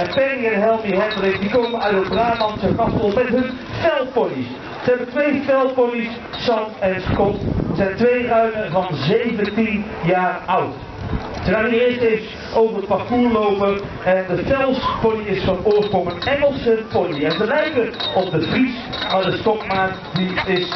En Perry en Helmy Hendrik die komen uit het Brabantse Gastel met hun veldponies. Ze hebben 2 veldponies, Sam en Scott. Ze zijn 2 ruinen van 17 jaar oud. Ze gaan hier eerst eens over het parcours lopen en de velspony is van oorsprong een Engelse pony. En ze lijken op de Fries, maar de stokmaat die is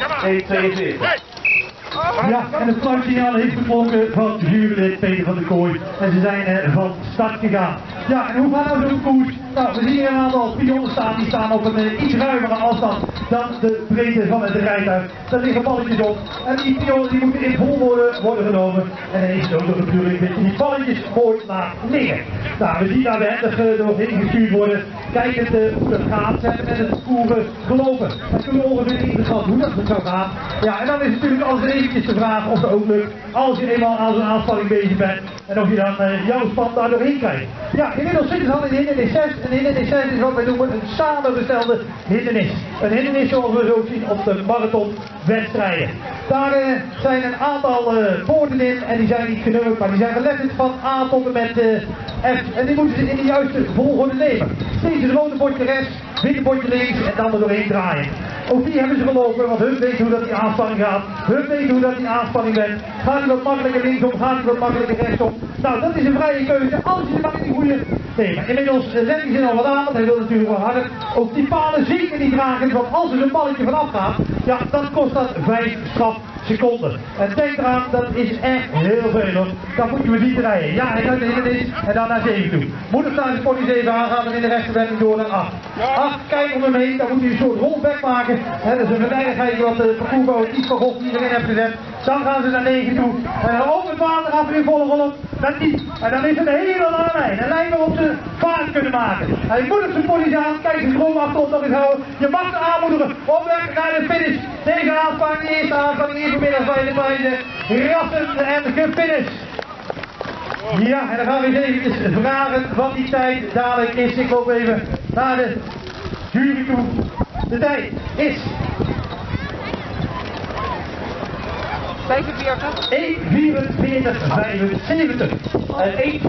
1,42. Ja, en het fluitsignaal heeft geklonken van jurylid Peter van der Kooi. En ze zijn van start gegaan. Ja, en hoe gaan we zo'n koers? Nou, we zien hier een aantal pionnen staan, die staan op een iets ruimere afstand dan de breedte van het rijtuig. Daar liggen balletjes op. En die pionnen die moeten in vol worden genomen. En dan is het ook nog natuurlijk dat je die balletjes mooi laat liggen. Nou, we zien daar behendig doorheen gestuurd worden. Kijkend hoe dat gaat. Ze hebben met het parcours gelopen. En toen ongeveer interessant hoe dat zou gaan. Ja, en dan is het natuurlijk altijd eventjes de vraag of het ook lukt als je eenmaal aan zo'n aanspanning bezig bent. En of je dan jouw span daar doorheen krijgt. Ja, inmiddels zitten ze al in de hindernis 6. En de hindernis 6 is wat wij noemen een samengestelde hindernis. Een hindernis zoals we zo zien op de marathonwedstrijden. Daar zijn een aantal poorten in en die zijn niet genummerd, maar die zijn geletterd van A tot en met F. En die moeten ze in de juiste volgorde nemen. Steeds het rode bordje rechts, witte bordje links en dan er doorheen draaien. Ook die hebben ze gelopen, want hun weten hoe dat die aanspanning gaat. Hun weten hoe dat die aanspanning bent. Gaat hij wat makkelijker linksom, gaat hij wat makkelijker rechtsom. Nou, dat is een vrije keuze als je maar in die goede neemt. Inmiddels zet hij zich al wat aan, want hij wil natuurlijk wel harder. Ook die palen zeker niet dragen, want als er een balletje vanaf gaat, ja, dan kost dat 5 strafseconden. En denk eraan, dat is echt heel veel hoor. Dan moet je me niet rijden. Ja, hij gaat de hindernis en dan naar 7 toe. Moet het staan de pony 7 aan, gaat er in de rechterwending door naar 8. 8, kijk om hem heen, dan moet hij een soort rollback maken. He, dat is een verwijderdheid wat de parcoursbouwer iets van God hierin heeft gezet. Dan gaan ze naar 9 toe. En dan over het water af weer volle rollen naar 10. En dan is het een hele lange lijn. Een lijn waarop ze vaart kunnen maken. Hij moet op zijn pony aan, kijk de stroom achterop nog eens houden. Je mag ze aanmoedigen op weg naar de finish. Deze aanspanning, de eerste aanspanning hier vanmiddag bij de beide rassen en gefinished. Ja, en dan gaan we eens even vragen wat die tijd dadelijk is. Ik loop even naar de jury toe. De tijd is 1:44. 1:44:75. En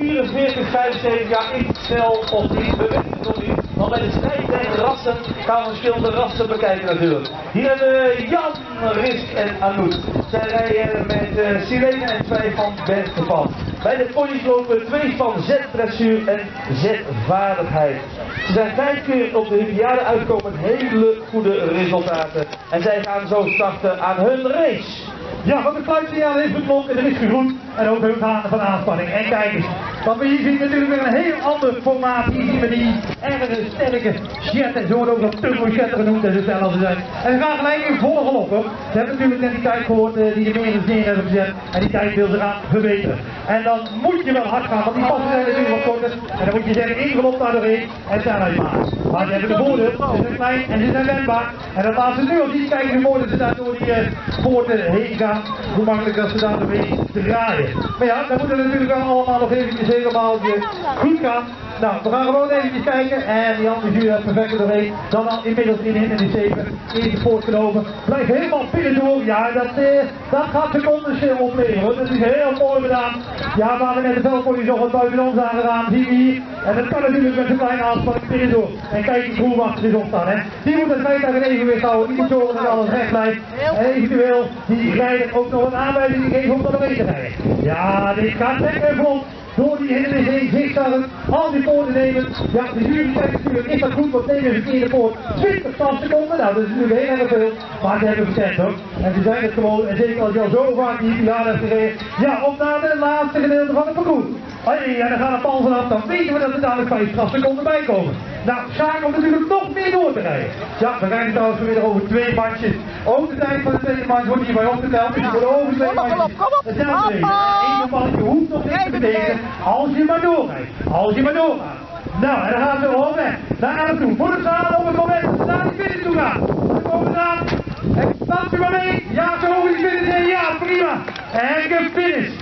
1:44:75, ja, niet snel of niet, we weten het nog niet. Want bij de strijd tegen rassen gaan we verschillende rassen bekijken natuurlijk. Hier hebben we Jan, Risk en Anouk. Zij rijden met Sirene en 2 van Bergtepan. Bij de ponies lopen 2 van Z-dressuur en Z-vaardigheid. Ze zijn 5 keer op de Olympiade uitgekomen met hele goede resultaten. En zij gaan zo starten aan hun race. Ja, want het fluitsignaal heeft geklonken, er is gegroet en ook hun gaan van aanspanning. En kijk eens, want we hier zien natuurlijk weer een heel ander formaat. Hier zien we die erge sterke jetten, ze worden ook nog turbo-jetten genoemd en zo snel als ze zijn. En ze gaan gelijk in volle galop hoor. Ze hebben natuurlijk net die tijd gehoord die de meerdere neer hebben gezet en die tijd wil ze gaan verbeteren. En dan moet je wel hard gaan, want die passen zijn natuurlijk wat korter. En dan moet je zeggen, één galop daar doorheen en zijn uit maar. Maar ze hebben de voordeel, ze zijn klein en ze zijn wendbaar. En dat laten ze nu al zien, kijken hoe mooi dat ze daar door die poorten heen gaan. Hoe makkelijk dat ze daar doorheen draaien. Maar ja, dan moet het natuurlijk wel allemaal nog eventjes helemaal goed gaan. Nou, we gaan gewoon eventjes kijken. En die andere jury heeft perfect doorheen. Dan al inmiddels in hindernis 7. Eerste poort genomen. Blijft helemaal pillen door. Ja, dat gaat secondes opleveren hoor. Dat is heel mooi gedaan. Ja, waar we net de veldponies nog wat buiten ons aan gedaan. Zien we hier. En dat kan natuurlijk met een kleine aanspanning pillen door. En kijk hoe groen achter is opstaan. Hè. Die moet het rijtuig in evenwicht houden. Niet zorgen dat alles recht blijft. En eventueel die rijder ook nog een aanwijzing geven om er mee te rijden. Ja, dit gaat lekker vlot. Door die hindernis heen zigzaggen, al die poorten nemen. Ja, de jury kijkt natuurlijk, is dat goed, want nemen ze verkeerde poort 20 seconden. Nou, dat is natuurlijk heel erg veel, maar ze hebben verkend hoor. En ze zijn het gewoon, en zeker als je al zo vaak die jaar hebt gereden, ja, op naar de laatste gedeelte van het parcours. Hey, en dan gaat een pal vanaf, dan weten we dat er dadelijk 5 seconden bij komen. Nou, Sjaak komt natuurlijk nog meer door te rijden. Ja, we rijden trouwens vanmiddag over 2 matches. Ook de tijd van de tweede match wordt hierbij opgeteld, dus je wordt over 2 matches hetzelfde reden. Eén mannetje hoeft nog niks te betekenen, als je maar doorrijdt. Als je maar doorgaat. Nou, en dan gaan ze gewoon weg. Naar 11 toe. Moet het staan op het moment dat ze naar die finish toe gaan. Dan komen ze aan. En stapt u maar mee. Ja, zo over die finish heen. Ja, prima. En gefinished.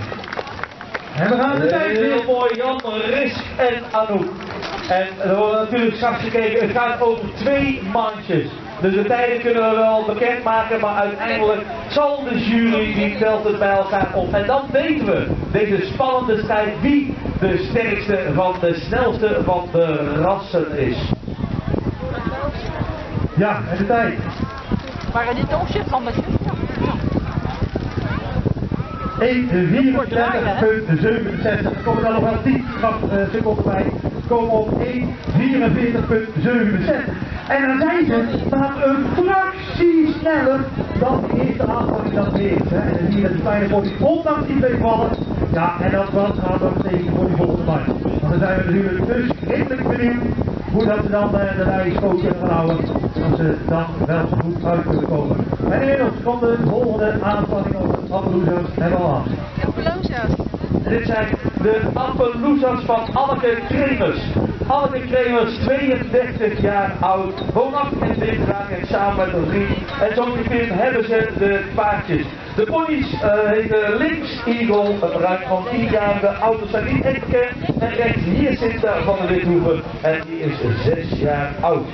En we gaan de tijd weer. Heel mooi, Jan, Risk en Anouk. En er wordt natuurlijk straks gekeken, het gaat over 2 mandjes. Dus de tijden kunnen we wel bekendmaken, maar uiteindelijk zal de jury die telt het bij elkaar op. En dan weten we, deze spannende strijd, wie de sterkste van de snelste van de rassen is. Ja, en de tijd. Maar dit doosje van de 1:34.67. Er komen dan nog wel 10 seconden bij. Komen op 1:44.67. En dan zijn ze maar een fractie sneller dan de eerste aanvalling dat weegt. En dan zie je dat die kleine body ondanks die twee vallen. Ja, en dat gaat dan tegen voor die volgende markt. Want dan zijn we natuurlijk dus redelijk benieuwd hoe dat ze dan de lijn schoon kunnen gaan houden. Dat ze dan wel zo goed uit kunnen komen. En inmiddels komt de volgende aanvalling op de Appaloosas hebben we al aan. Dit zijn de Appaloosas van Anneke Kremers. Anneke Kremers, 32 jaar oud, woonachtig in Dindraak en samen met een vriend. En zo ongeveer hebben ze de paardjes. De ponies heten Lynx Eagle, een ruim van 10 jaar. De auto's zijn niet echt bekend. En rechts hier zit van de Withoeven en die is 6 jaar oud.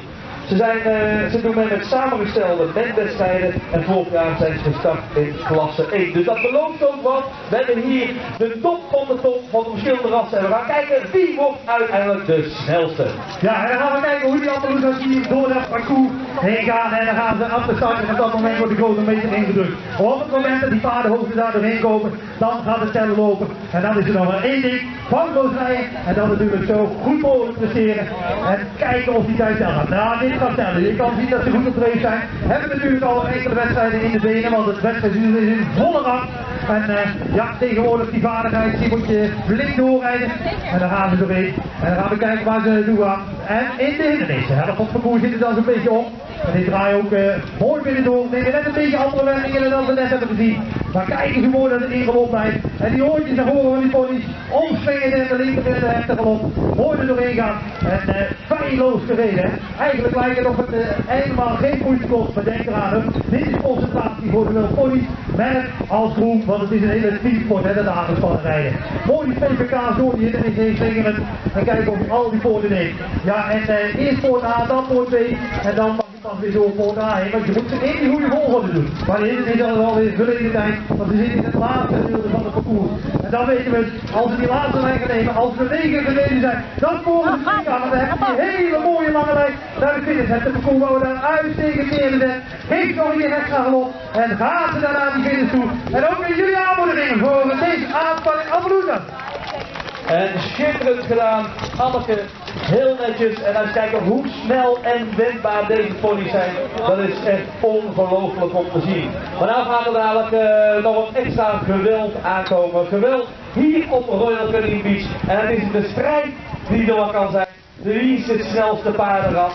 Ze doen mee met samengestelde menwedstrijden en vorig jaar zijn ze gestart in klasse 1. Dus dat belooft ook wat. We hebben hier de top van de verschillende rassen. En we gaan kijken wie wordt uiteindelijk de snelste. Ja, en dan gaan we kijken hoe die Appaloosas hier door dat parcours heen gaan. En dan gaan ze af te starten en op dat moment wordt de grote meter ingedrukt. Op het moment dat die paardenhoofden daar doorheen komen, dan gaat het tellen lopen. En dan is er nog maar één ding, foutloos rijden. En dan natuurlijk zo goed mogelijk presteren. En kijken of die tijd telt gaat. Nou, dit gaat tellen. Je kan zien dat ze goed op dreef zijn. Hebben natuurlijk al enkele wedstrijden in de benen, want het wedstrijdseizoen is in volle gang. En ja, tegenwoordig die vaardigheid, die moet je flink doorrijden. En dan gaan we doorheen. En dan gaan we kijken waar ze naartoe gaan. En in de hindernissen. De helft van het parcours zit er dan zo'n beetje op. En die draaien ook mooi binnendoor. Nemen net een beetje andere wendingen dan we net hebben gezien. Maar kijk eens hoe mooi dat het ingelopen blijft. En die oortjes naar voren van die ponies. Omspringen in de linker en de rechtergalop. Mooi er doorheen gaan. En feilloos gereden. Eigenlijk lijkt het of het helemaal geen moeite kost. Maar denk eraan, dit is concentratie voor de ponies. Merk als groen, want het is een hele teamsport, hè, dat aangespannend rijden. Mooi die PPK's door die hindernis heen slingeren. En kijken of je al die poorten neemt. Ja, en eerst poort A, dan poort B. En dan mag je pas weer door poort A heen. Want je moet ze in die goede volgorde doen. Maar de hindernis is al weer verleden tijd. Want we zitten in het laatste gedeelte van het parcours. En dan weten we, als we die laatste lijn gaan nemen, als we 9 gereden zijn, dan mogen we springen aan. Want dan hebben we die hele mooie lange lijn naar de finish. Het parcours waar we daar uitstekend neergezet. Geeft nog een extra galop. En gaat ze daarna die finish toe. En ook in jullie aanmoediging voor deze aanspanning Appaloosas. En schitterend gedaan, Anneke, heel netjes. En als we kijken hoe snel en wendbaar deze ponies zijn, dat is echt ongelooflijk om te zien. Maar nou gaat er dadelijk nog wat extra geweld aankomen. Geweld hier op Royal Canin Beach. En het is de strijd die er wel kan zijn. Wie is het snelste paardenras?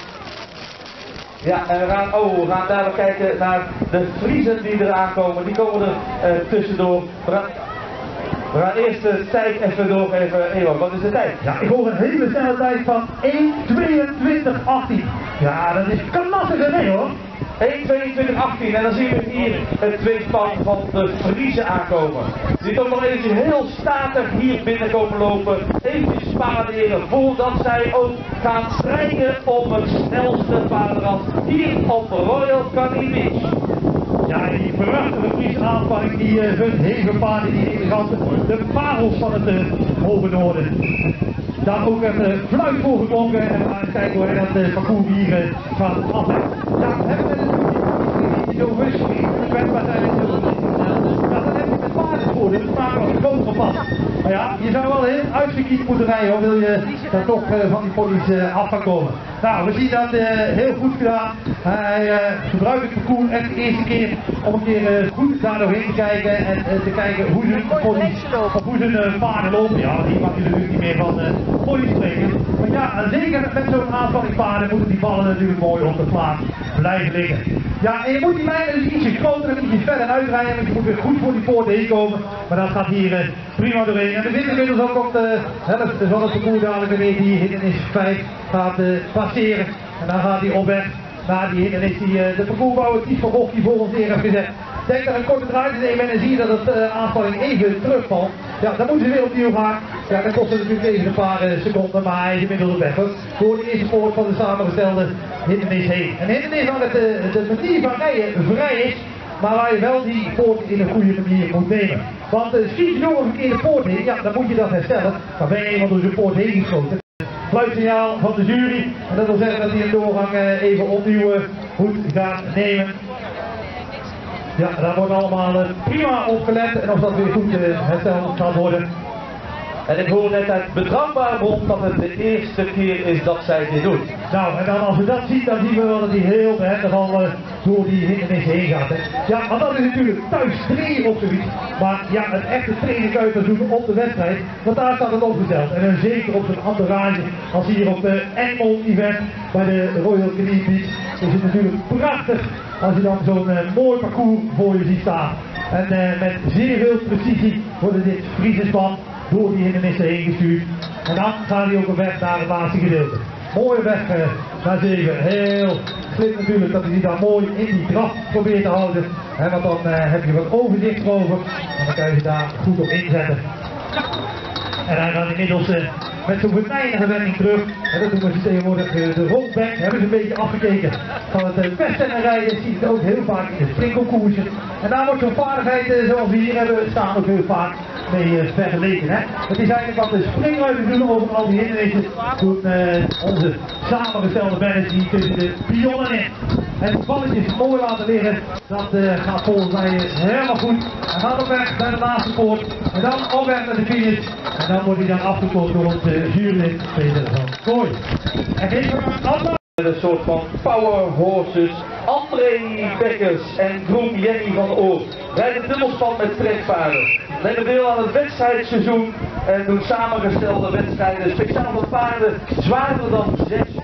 Ja, en we gaan dadelijk kijken naar de Friezen die eraan komen. Die komen er tussendoor. We gaan eerst de tijd even doorgeven. Ewan, wat is de tijd? Ja, ik hoor een hele snelle tijd van 1:22:18. Ja, dat is klasse nee hoor. 1:22:18 en dan zien we hier het tweespan van de Friese aankomen. Die toch nog eventjes heel statig hier binnen komen lopen. Eventjes paraderen voordat zij ook gaan strijden om het snelste paardenras hier op Royal Canin Beach. Ja, die prachtige Friese aanvang, die hun hevenpaarden, die elegante, de parels van het hoge noorden. Daar ook een fluit voor geklonken en we gaan eens kijken hoe dat parcours hier gaat af. Ja, we hebben natuurlijk niet zo rustig, kwetsbaar zijn in de dat heb je met paardensporen, dus paarden als een groot gepast. Maar ja, je zou wel heel uitgekiet moeten rijden, wil je dan toch van die ponies af gaan komen. Nou, we zien dat heel goed gedaan. Hij gebruikt het parcours echt de eerste keer om een keer goed daar doorheen te kijken en te kijken hoe zijn ponies of hoe zijn paarden lopen. Ja, die mag je natuurlijk niet meer van ponies spreken. Maar ja, zeker met zo'n aanspanning paarden moeten die ballen natuurlijk mooi op de plaats blijven liggen. Ja, en je moet die lijnen dus ietsje groter en ietsje verder uitrijden, want je moet weer goed voor die poort heen komen. Maar dat gaat hier prima doorheen. En we zitten inmiddels ook op de helft van het parcours dadelijk wanneer die hindernis 5 gaat passeren. En dan gaat hij op weg naar die hindernis die de parcoursbouwer Ties van Gogh die voor ons neer heeft gezet. Denk dat een korte draai te nemen en zie je dat het aanspanning even terugvalt. Ja, dan moeten ze weer opnieuw gaan. Ja, dan kost het natuurlijk even een paar seconden, maar hij is inmiddels op weg. Door de eerste poort van de samengestelde hindernis heen. Een hindernis waar de manier van rijden vrij is, maar waar je wel die poort in een goede manier moet nemen. Want schiet je door een verkeerde poort heen, ja, dan moet je dat herstellen. Maar ben je eenmaal door zijn poort heen geschoten. Fluitsignaal van de jury, en dat wil zeggen dat hij een doorgang even opnieuw moet gaan nemen. Ja, daar wordt allemaal prima opgelet en of dat weer goed hersteld gaat worden. En ik hoor net uit betrouwbare bron dat het de eerste keer is dat zij dit doet. Nou, en dan als we dat zien, dan zien we wel dat hij heel behendig al door die hindernissen heen gaat. Hè. Ja, maar dat is natuurlijk thuis trainen op zoiets. Maar ja, het echte trainen kan je pas doen op de wedstrijd. Want daar staat het opgesteld. En dan zeker op zo'n entourage als hier op de Egmond event bij de Royal Canadian Beach. Is het natuurlijk prachtig als je dan zo'n mooi parcours voor je ziet staan. En met zeer veel precisie wordt dit Friese span door die hindernissen heen gestuurd. En dan gaan die ook op weg naar het laatste gedeelte. Mooie weg naar 7. Heel slim natuurlijk dat hij die daar mooi in die draf probeert te houden. Want dan heb je wat overzicht over. En dan kan je daar goed op inzetten. En hij gaat inmiddels met zo'n venijnige wending terug. En dat doen we tegenwoordig de rondback. Hebben ze een beetje afgekeken van het rijden. Zie je het ook heel vaak in de springconcoursen. En daar wordt zo'n vaardigheid zoals we hier hebben staan ook heel vaak mee vergeleken. Hè? Het is eigenlijk wat de springruiten doen over al die hindernissen. Doen onze samengestelde manners die tussen de pionnen in. En het balletjes mooi laten liggen. Dat gaat volgens mij helemaal goed. Hij gaat op weg naar de laatste poort. En dan op weg naar de finish. En dan wordt hij dan afgekocht door onze jurylid Peter van Kooi. En geef hem een soort van power horses. André Bekkers en Groen Jenny van Oor rijden dubbelspan met trekpaarden. Nemen deel aan het wedstrijdseizoen en doen samengestelde wedstrijden speciaal voor paarden zwaarder dan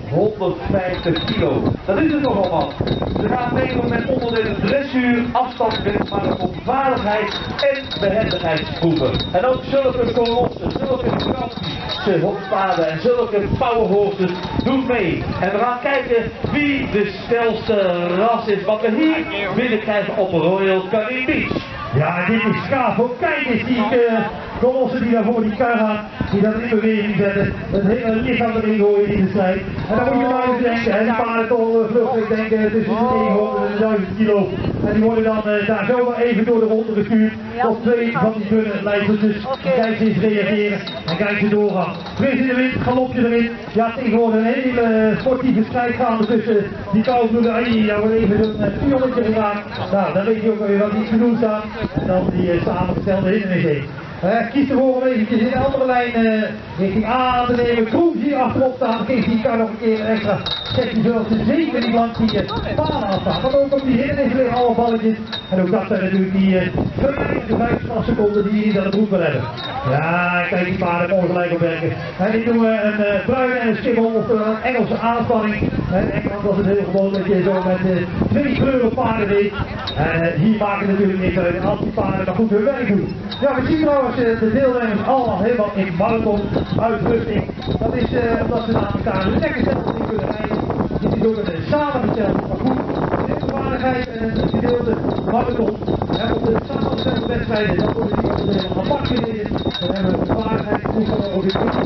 650 kilo. Dat is het nogal wat. Ze gaan meedoen met onderdelen dressuur, afstandswedstrijden, vaardigheid en behendigheidsproeven. En ook zulke kolossen, zulke gigantische hoppaarden en zulke powerhorses doen mee. En we gaan kijken wie de snelste ras is wat we hier binnenkrijgen op Royal Canadian Beach. Ja, dit is gaaf. Ook kijk eens die kolossen die daar voor die kar gaan, die dat in beweging zetten, het hele lichaam erin gooien in de strijd. En dan moet je maar eens denken, en die paarden toch vluchtig denken tussen de 900 en 1000 kilo. En die worden dan daar zo wel even door de ronde gestuurd. Of twee van die dunne lijstertjes. Kijk ze eens reageren en kijk ze doorgaan. Fris in de wind, galopje erin. Ja, tegenwoordig een hele sportieve strijd gaande tussen die koudbloeden. Ja, wordt even zo'n pionnetje gedaan. Nou, dan weet je ook weer wat die te doen staat. En dan die samengestelde hindernissen. Kies ervoor om eventjes in de andere lijn richting A te nemen. Kroes hier achterop staan. Geeft die kar nog een keer extra. Zet je zoals de zeker die langs die panen afstaan. Want ook op die hindernissen liggen alle balletjes. En ook dat zijn natuurlijk die verrijkende 5 seconden die je niet aan het roepen hebben. Ja, kijk die paarden mooi gelijk op werken. En die doen we een bruin en een schimmel of een Engelse aanspanning. In Engeland was het heel gewoon dat je zo met 2 kleuren paarden deed. En hier maken natuurlijk niks uit als die paarden maar goed hun werk doen. Ja, we zien trouwens de deelnemers allemaal helemaal in marathon uitrusting. Dat is omdat ze namelijk daar lekker zelf in kunnen rijden. Dit is ook een samengesteld parcours. Dit is vaardigheid en een gedeelte marathon. En op de samengestelde wedstrijden, dan worden die onderdelen apart gereden. Dan hebben we de vaardigheid, hoe kan er ook weer goed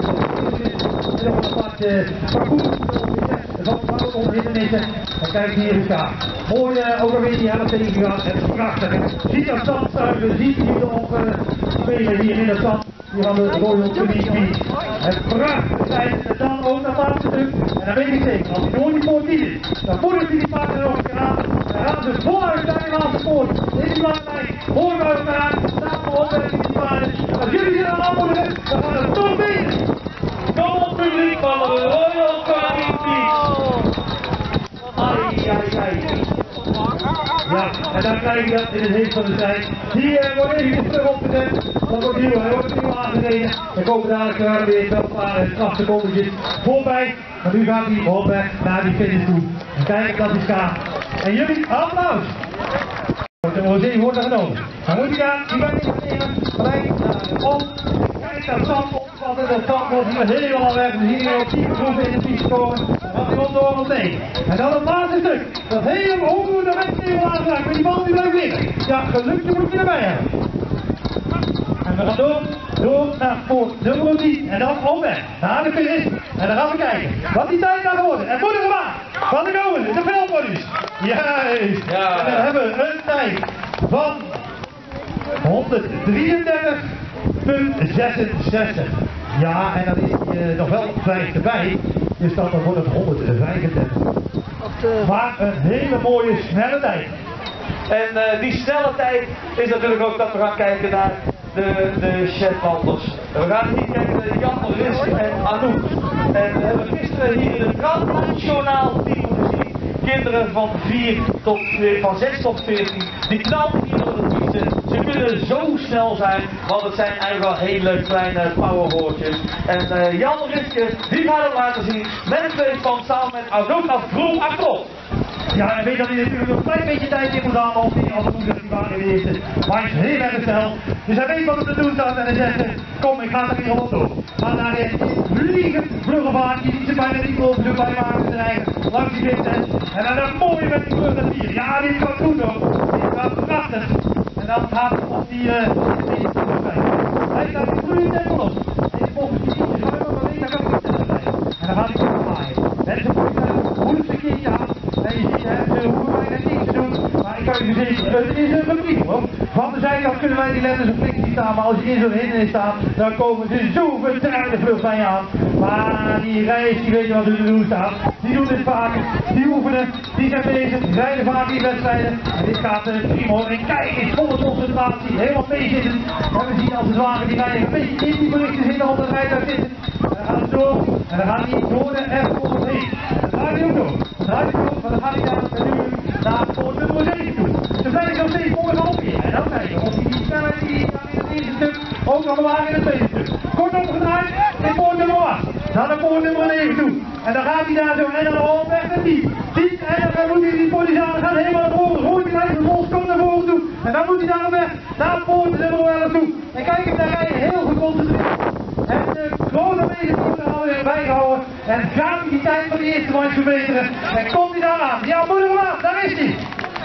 en dan een apart parcours van marathon hindernissen. En kijk hier eens aan. Mooi ook alweer die helft tegen gegaan. Het is prachtig. Ziet dat zandstuiven, ziet hier nog spelen hier in het zand. Hier van de Royal Canadian Beach. Het prachtig zijn en dan ook dat laatste stuk. En dan weet ik zeker, als hij door die poort niet is, dan voert hij die paarden nog een keer aan. Dan gaan ze voluit naar die laatste poort. In die lange lijn, mooi bij elkaar, samen opwerken die paarden. Als jullie er aan afvoeren, dan gaan we toch mee. Kom op publiek van de Royal Canadian Beach. Ai, ai, ai. Ja, en dan krijg je dat in het heet van de strijd. Hier wordt even terug opgezet. Dan wordt hij wordt opnieuw aangereden. Dan komen dadelijk weer wel een paar strafsecondetjes voorbij. Maar nu gaat hij op weg naar die finish toe. En kijk dat is gaat. En jullie, applaus! De Rosé wordt er genomen. Dan moet hij daar, die gaat niet nemen. Gelijk naar de op. Kijk dat zand opvatten. Dat zand wordt hier helemaal weg. We zien hier op 10 proeven in de fiets komen. Wat hij onder ons neemt. En dan het laatste stuk. Dat helemaal hoe de wedstrijd aanraakt. Maar die bal die blijft liggen. Ja, gelukje moet je erbij hebben. En we gaan door. door naar voor nummer 10 en dan op weg naar de finish. En dan gaan we kijken wat die tijd gaat worden. En moeder gemaakt van de Koning, de filmpodies. Juist. Ja. En dan hebben we een tijd van 133,66. Ja, en dan is hij nog wel 5 erbij. Dus dan wordt het 135. Maar een hele mooie snelle tijd. En die snelle tijd is natuurlijk ook dat we gaan kijken naar de Shetlanders. We gaan hier kijken naar Jan Risk en Anouk. En we hebben gisteren hier in het Nationaal team gezien. Kinderen van 6 tot 14. Die knallen hier door de fietsen. Ze kunnen zo snel zijn, want het zijn eigenlijk wel hele kleine powerboardjes. En Jan Riske, die gaat het laten zien met een tweespan samen met Anouk als groen achterop. Ja, en weet dat hij natuurlijk nog een klein beetje tijd in moet halen, of niet als het moet dat hij maar in de eerste. Maar hij is heel erg snel. Dus hij weet wat er te doen staat en hij zegt, kom, ik ga er hier op doen. Maar naar de vliegend vlugge vaart, je ziet ze bijna niet over de bijmaken te rijden, langs die wind. En dan dat mooie met die vlug naar 4. Ja, dit gaat goed hoor. Dit gaat prachtig. En dan gaat hij op die hij staat in goede tempo op. En volgens die fietsjes gaan we nog alleen, dan kan ik niet sneller rijden. En dan gaat hij terug maaien. En zo moet hij moeilijk een keertje aan. En je ziet, ze hoeven bijna niks te doen. Maar ik kan je verzekeren, het is een verplicht hoor. Van de zijkant kunnen wij die letters op flink niet staan, maar als je in zo'n hindernis staat, dan komen ze zo vertrouwde vlug bij je aan. Maar die rijders, die weten wat er te doen staat. Die doen dit vaker, die oefenen, die zijn bezig, rijden vaak in wedstrijden. En dit gaat prima hoor. En kijk eens, volle concentratie, helemaal meezitten. En we zien als het ware die rijden een beetje in die berichten zitten op het rijtuig zitten. En dan gaat het door, en dan gaat hij door de F heen. En dan gaat hij ook door. Draait hij op, maar dan gaat hij daar natuurlijk naar voor nummer 7 toe. Ze blijven nog steeds morgen op hier. En dan kijken of hij die snelheid die in het eerste stuk ook nog bewaart in het tweede stuk. Kort opgedraaid, in poort nummer 8. Naar de poort nummer 9 toe. En dan gaat hij daar zo en dan op weg naar 10. 10 en dan moet hij die politiezaal gaan helemaal naar voren. Gooit hij even vol seconden naar voren toe. En dan moet hij daar op weg naar poort nummer 11 toe. En kijk eens, daar rijden heel geconcentreerd. En de grote wegen worden alweer bijgehouden. En gaat hij die tijd van de eerste man verbeteren. En komt hij daar aan. Ja, moeder maar, daar is hij.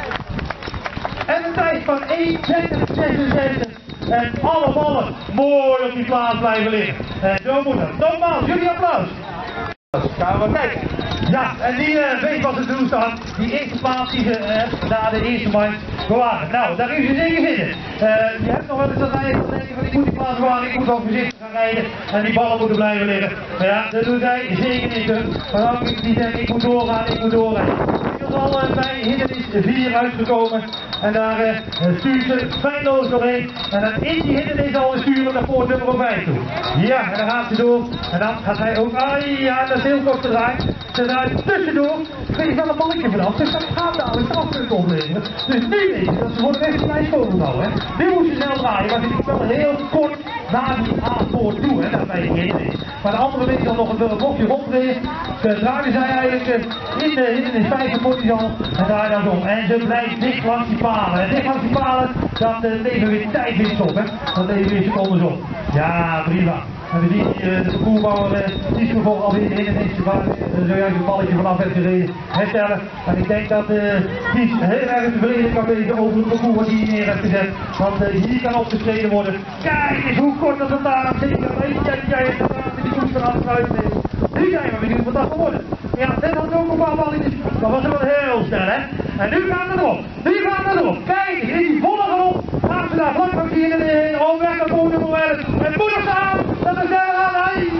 En een tijd van 1:30:66. En alle ballen mooi op die plaats blijven liggen. En zo moet het. Nogmaals, jullie applaus. Gaan we kijken. Ja, en die weet wat ze te doen staat. Die eerste plaats die ze na de eerste man bewaren. Nou, daar is je zeker zitten. Je hebt nog wel eens dat rijden van denken van ik moet die plaats bewaren, ik moet wel voorzichtig gaan rijden. En die ballen moeten blijven liggen. Maar ja, dat doen zij zeker niet. Maar dan moet die zeggen ik moet doorgaan, ik moet doorrijden. Ik was al bij hindernis 4 uitgekomen. En daar stuurt ze feilloos doorheen. En dan is die hindernis al sturen naar poort nummer 5 toe. Ja, en dan gaat ze door. En dan gaat hij ook, ja, dat is heel kort te draaien. Ze draait tussendoor. Ik weet wel een balletje vanaf. Dus dat gaat dadelijk strafpunten opleveren. Dus nu weet je dat ze voor de rest van mijn school houden. Nu moet je snel draaien. Maar dit is wel heel kort naar die A-poort toe. Hè, dat bij de hindernis. Maar de andere week dan nog een blokje ronddraaien. Ze draaien zij eigenlijk in de hindernis 5 wordt hij al. En daar dan om. En ze blijft dicht langs die palen. En dicht langs die palen, dat leveren weer tijdwinst op. Hè. Dat leveren weer secondes op. Ja, prima. En we zien hier de parcoursbouwer die is gevolgd alweer in het eerste waar zojuist een balletje vanaf heeft gereden herstellen. En ik denk dat Kies heel erg tevreden kan wezen over het parcours wat hij hier neer heeft gezet. Want hier kan opgestreden worden. Kijk eens hoe kort dat het daar zeker weet jij die koers van afsluiten is. Nu zijn we benieuwd wat dat gaat worden. Ja, net had ook een paar balletjes, maar was het wel heel snel hè. En nu gaan we erop. Nu gaan we erop. Kijk, is die volle erop. Gaan ze daar vlak van hier in de weg naar poort nummer 11. Het moet nog staan. Dat is daar aan.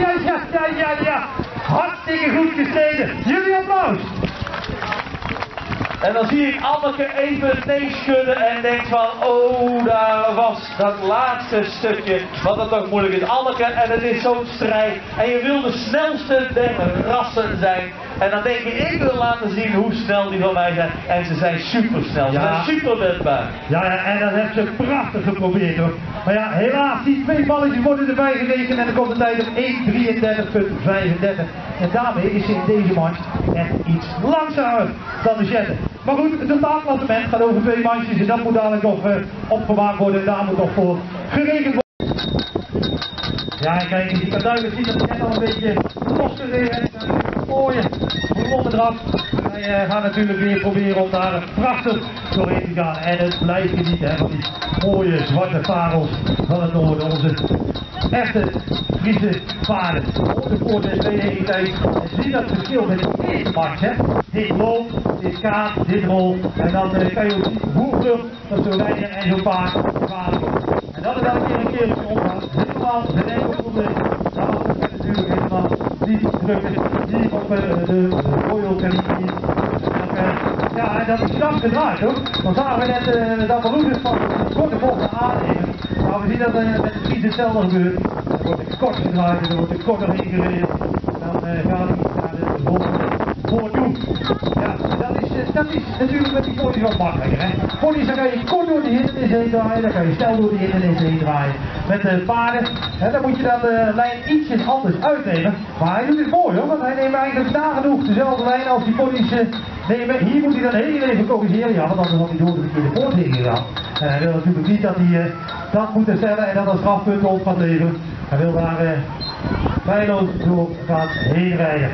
Ja. Hartstikke goed gestreden. Jullie applaus. En dan zie ik Anneke even nee schudden en denkt van, oh, daar was dat laatste stukje, wat het toch moeilijk is. Anneke, en het is zo'n strijd, en je wil de snelste der rassen zijn. En dan denk je, ik wil laten zien hoe snel die van mij zijn. En ze zijn super snel, ze zijn super wendbaar. Ja, en dat hebben ze prachtig geprobeerd hoor. Maar ja, helaas, die 2 balletjes worden erbij gerekend en dan komt de tijd op 1:33:35. En daarmee is ze in deze match echt iets langzamer dan de Jetten. Maar goed, het totaalklassement gaat over 2 matches en dat moet dadelijk nog opgemaakt worden en daar moet nog voor gerekend worden. Ja, en kijk, je kan duidelijk zien dat hij net al een beetje losgereden heeft. Een mooie bloemen eraf. Wij gaan natuurlijk weer proberen om daar prachtig doorheen te gaan. En het blijft genieten hè, van die mooie zwarte parels van het noorden. Onze echte Friese paarden. Voor de tweede tijd. En zie dat verschil met de eerste match, hè. Dit loopt, dit kaart, dit rol. En dan kan je ook zien hoe vlug dat zo rijden en zo paard varen. En dat is dan een keer omgaan. Helemaal geen enkel probleem. Nou, dat is natuurlijk helemaal niet drukken. Die op de Royal Canadian. Ja, en dat is knap gedraaid hoor. Dan zagen we net dat Marloes van korte bochten aannemen. Maar we zien dat met de Fries hetzelfde gebeurt. Er wordt een kort gedraaid en er wordt een kort doorheen gereden. Dan gaat hij naar de volgende voor toe. Ja, dat is natuurlijk met die pony's wat makkelijker. Hè? Pony's, dan kan je kort door die hindernis heen draaien, dan kan je snel door die hindernis heen draaien. Met de paarden, hè, dan moet je dan de lijn ietsjes anders uitnemen. Maar hij doet het mooi hoor, want hij neemt eigenlijk nagenoeg dezelfde lijn als die pony's nemen. Hier moet hij dan heel even corrigeren, ja, want anders had hij door de verkeerde poort heen gegaan. En hij wil natuurlijk niet dat hij dat moet stellen en dat als strafpunt op gaat leveren. Hij wil daar feilloos door gaan heen rijden.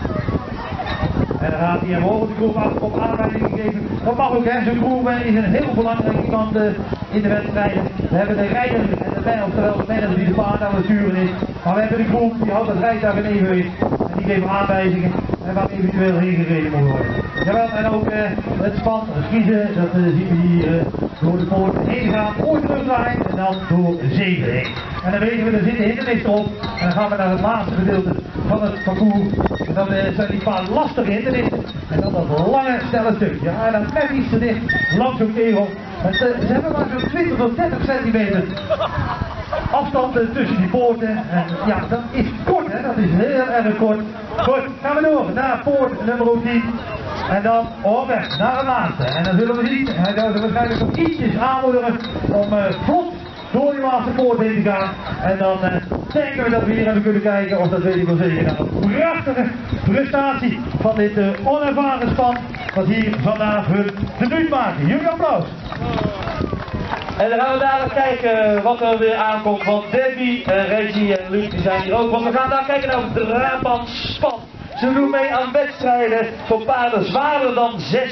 En dan gaat hij hem over de groep op aanwijzing gegeven. Dat mag ook, hè. Zo'n groep is een heel belangrijk iemand in de wedstrijden. We hebben de rijder en de man, oftewel de manager die de paard aan het sturen is. Maar we hebben de groep die houdt het rijtuig in evenwicht. En die geven aanwijzingen en waar eventueel heen gereden moet worden. Jawel, en ook het span, het kiezen, dat zien we hier door de poort heen gaan, ooit terugdraaien en dan door 7 heen. En dan weten we, er zitten hindernissen op. En dan gaan we naar het laatste gedeelte van het parcours. En dan zijn die paar lastige hindernissen. En dan dat lange, snelle stuk. Ja, en dan net iets te dicht langs zo'n kegel. Ze hebben maar zo'n 20 tot 30 centimeter afstand tussen die poorten. En ja, dat is kort, hè? Dat is heel erg kort. Goed, gaan we door naar poort nummer 10. En dan op weg naar de laatste. En dan zullen we zien, hij zou ze waarschijnlijk nog ietsjes aanmoedigen om vlot door die laatste poort heen te gaan. En dan denken we dat we hier hebben kunnen kijken, of dat weet ik wel zeker, naar een prachtige prestatie van dit onervaren span, wat hier vandaag hun debuut maken. Jullie applaus. En dan gaan we dadelijk kijken wat er weer aankomt, want Debbie, Reggie en Luc die zijn hier ook. Want we gaan daar kijken naar het Brabant Span. Ze doen mee aan wedstrijden voor paarden zwaarder dan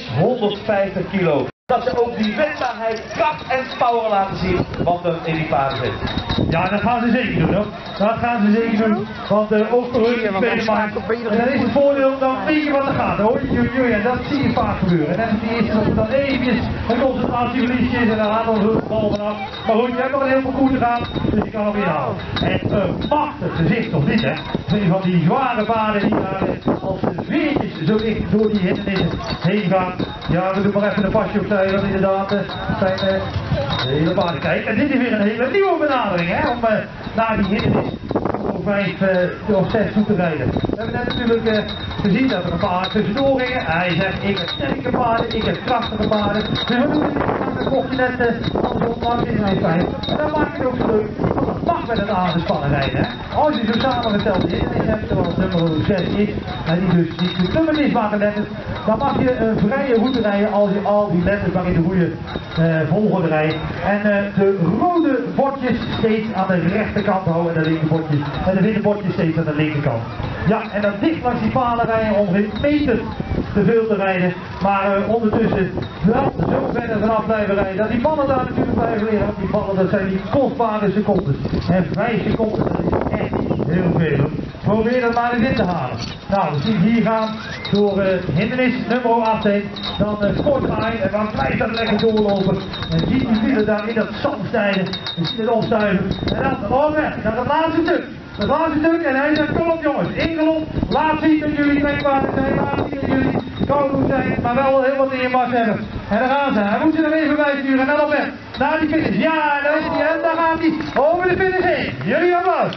650 kilo. Dat ze ook die wendbaarheid, kracht en power laten zien wat er in die paarden zit. Ja, dat gaan ze zeker doen hoor. Dat gaan ze zeker doen. Want ook voor hun spelers. En dan is het voordeel, dan weet je wat er gaat hoor. En dat zie je vaak gebeuren. En dan is het dan eventjes een concentratieverliesje is en dan gaat ons het bal vanaf. Maar goed, je hebt nog een heel parcours te gaan, dus je kan hem inhalen. En machtig gezicht of niet hè. Twee van die zware paarden die daar als veertjes zo dicht door die hindernissen heen gaan. Ja, we doen maar even een pasje opzij, want inderdaad zijn hele paarden. Kijk, en dit is weer een hele nieuwe benadering hè, om naar die hindernis voor 5 of 6 toe te rijden. We hebben net natuurlijk gezien dat er een paar tussendoor gingen. Hij zegt, ik heb sterke paarden, ik heb krachtige paarden. Dus we doen het, dan kocht je net andersom langs in mijn fijn. En dan maakt het ook zo leuk, want dat mag met het aangespannen rijden. Hè. Als je zo samengesteld hindernis hebt, zoals nummer 6 is, en die dus niet te is maken letters, dan mag je een vrije route rijden als je al die letters maar in de goede volgorde rijdt. En de rode bordjes steeds aan de rechterkant houden en de linker bordjes. En de witte bordjes steeds aan de linkerkant. Ja, en dan dicht langs die palen rijden om geen meter te veel te rijden. Maar ondertussen wel zo verder vanaf blijven rijden. Dat die ballen daar natuurlijk blijven liggen. Want die ballen, dat zijn die kostbare secondes. En 5 seconden, dat is echt heel veel. Probeer dat maar eens in te halen. Nou, we zien hier gaan door hindernis nummer 8 heen. Dan kort draaien en dan blijft dat lekker doorlopen. En ziet die wielen daar in dat zand stijgen. Je ziet het opstuiven. En dan overweg naar het laatste stuk. Het laatste stuk en hij zegt, kom op jongens, ingelop. Laat zien dat jullie trekpaarden zijn. Laat zien dat jullie koud zijn, maar wel heel wat in je mars hebben. En daar gaan ze. Hij moet ze er even bij sturen en dan op weg. Naar die finish. Ja, daar is hij en daar gaat hij over de finish heen. Jullie applaus.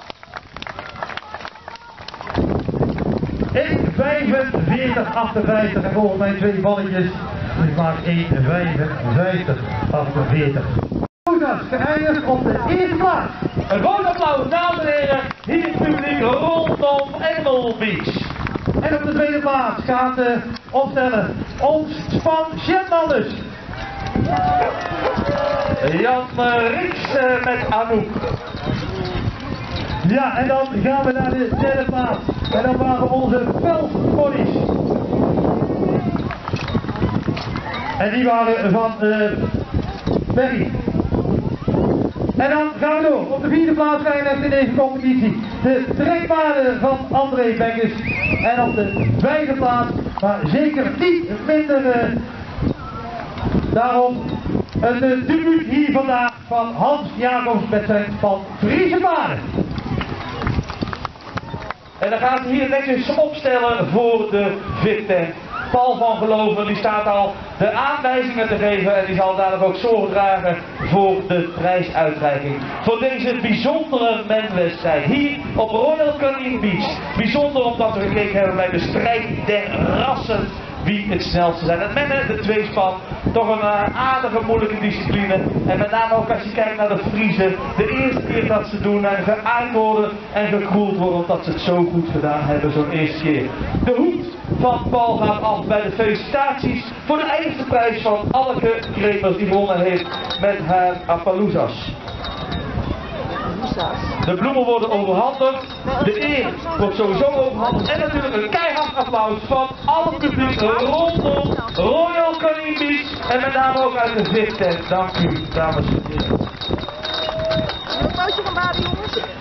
1:45, 58 en volgens mij 2 balletjes. Dus maak 1:55, 48. Lucas geëindigd op de eerste plaats. Een groot applaus, dames en heren, hier het publiek rondom Animal Beach. En op de tweede plaats gaat opstellen ons span Shetlanders. Jan Rieks met Anouk. Ja, en dan gaan we naar de derde plaats. En dan waren onze veldponies. En die waren van Berry. En dan gaan we door. Op de 4e plaats krijgen we in deze competitie de trekpaarden van André Bekkers. En op de 5e plaats, maar zeker niet minder daarom, het debuut hier vandaag van Hans Jacobs met zijn van Friese paarden. En dan gaan ze hier netjes opstellen voor de VIP-tent. Paul van Geloven die staat al de aanwijzingen te geven en die zal dadelijk ook zorg dragen voor de prijsuitreiking. Voor deze bijzondere menwedstrijd hier op Royal Canin Beach. Bijzonder omdat we gekeken hebben bij de strijd der rassen wie het snelste zijn. Het mennen, de tweespan, toch een aardige moeilijke discipline. En met name ook als je kijkt naar de Friezen, de eerste keer dat ze doen en geaaid worden en gekroeld worden omdat ze het zo goed gedaan hebben zo'n eerste keer. De hoed van Paul gaat af bij de felicitaties voor de eigenste prijs van Anneke Krepers die gewonnen heeft met haar Appaloosas. De bloemen worden overhandigd, de eer wordt sowieso overhandigd en natuurlijk een keihard applaus van alle publiek rondom Royal Canin Beach en met name ook uit de VIP-tent. Dank u, dames en heren. Een foutje van Baden, jongens.